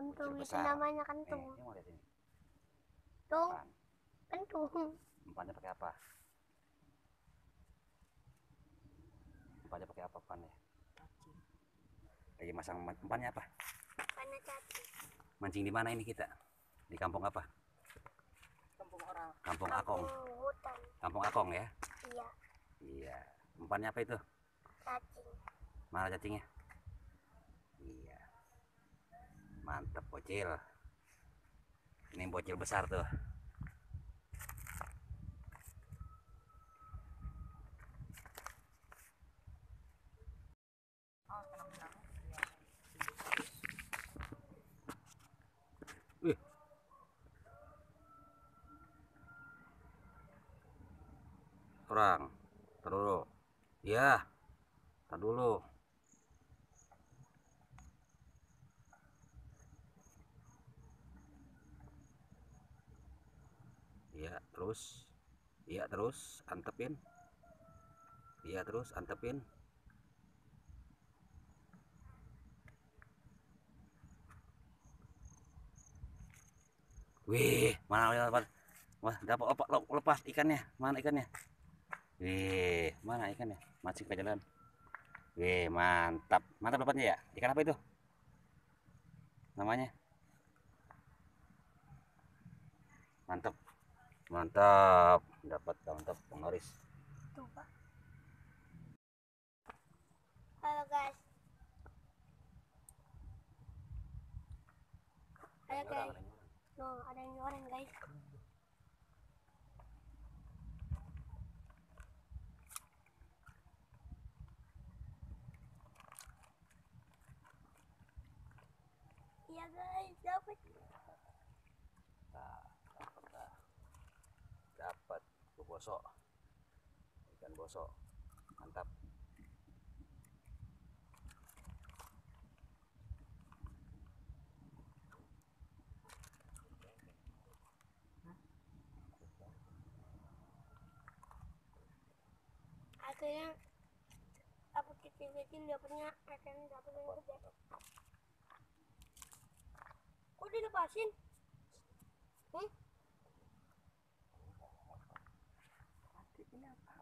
Kentung itu besar. namanya kentung. Ini mau lihat ini. Tuh, Umpan. kentung. Umpannya pakai apa? Umpannya pakai apa umpannya? Lagi masang umpannya apa? Panah cacing. Mancing di mana ini kita? Di kampung apa? Kampung orang. Kampung Akong. Hutan. Kampung Akong ya? Iya. Iya. Umpannya apa itu? Cacing. Mana cacingnya? Iya. Mantap bocil. Ini bocil besar tuh. Wih. Orang. Taruh dulu. Ya. Taruh dulu. Iya, terus. Iya, terus antepin. Iya, terus antepin. Wih, mana lepas? Wah, dapat apa? Lepas ikannya. Mana ikannya? Wih, mana ikannya? Masih ke jalan. Wih, mantap. Mantap dapatnya ya? Ikan apa itu? Namanya? Mantap. Mantap. Dapat mantap penglaris. Tuh, Pak. Halo, guys. Halo, guys. No, ada yang nyoreng, guys. Iya, guys. Dapat. Dapat bosok. Ikan bosok. Mantap. Akhirnya aku kecil-kecil dapatnya akhirnya dapat yang gede. Kok dilepasin? Hmm?